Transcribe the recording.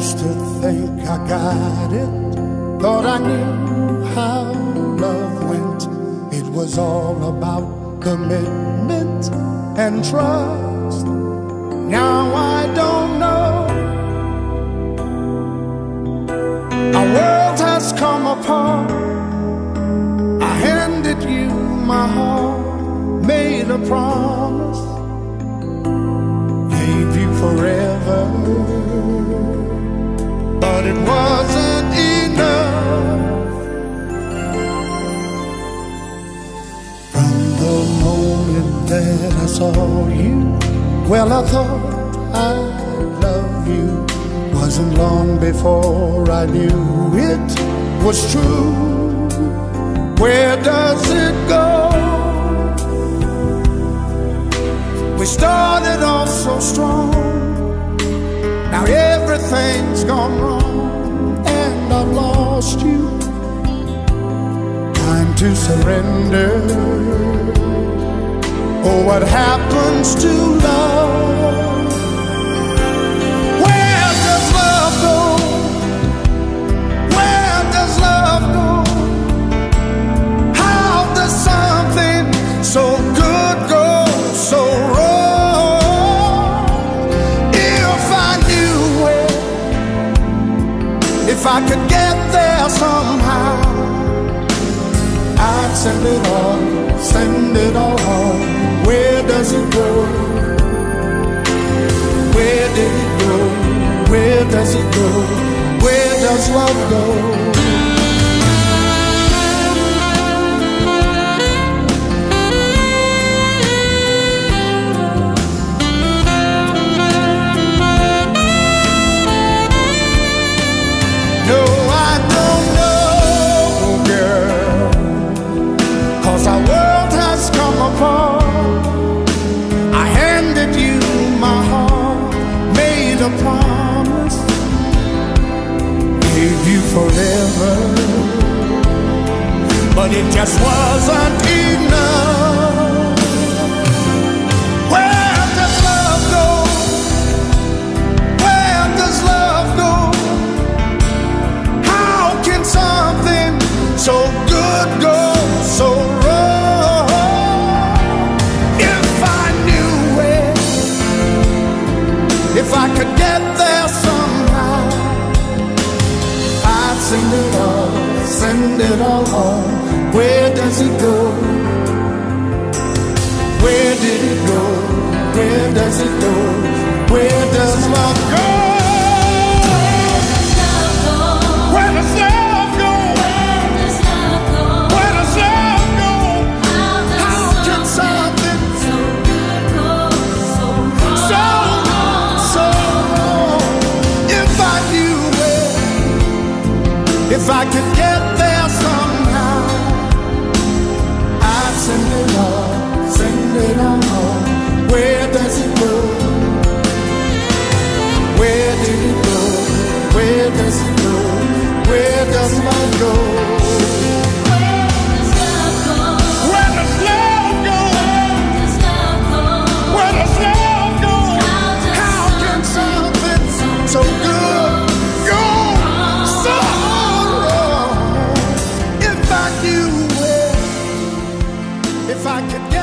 used to think I got it, thought I knew how love went. It was all about commitment and trust. Now I don't know. Our world has come apart. I handed you my heart, made a promise, gave you forever, but it wasn't enough. From the moment that I saw you, well, I thought I'd love you. Wasn't long before I knew it was true. Where does it go? We started off so strong. Now everything's gone wrong, and I've lost you. Time to surrender. Oh, what happens to love? Where does love go? Where does love go? How does something so good go so wrong? If I knew it, if I could get there somehow, I'd send it all home. Where does it go? Where did it go? Where does it go? Where does love go? No, I don't know, girl, 'cause our world has come apart. I handed you my heart, made a promise, gave you forever, but it just wasn't enough. Where does love go? Where does love go? How can something so good go so wrong? If I knew it, if I could get there somehow, I'd send it all home. Where does it go? Where did it go? Where does it go? Where does love go? Where does love go? Where does love go? How can something so good go so wrong? So wrong. If I knew it, if I could get there somehow, I'd send it all home. Where does it go? Where did it go? Where does it go? Where does love go? Where does love go? Where does love go? How can something so good go so wrong? If I knew it, if I could get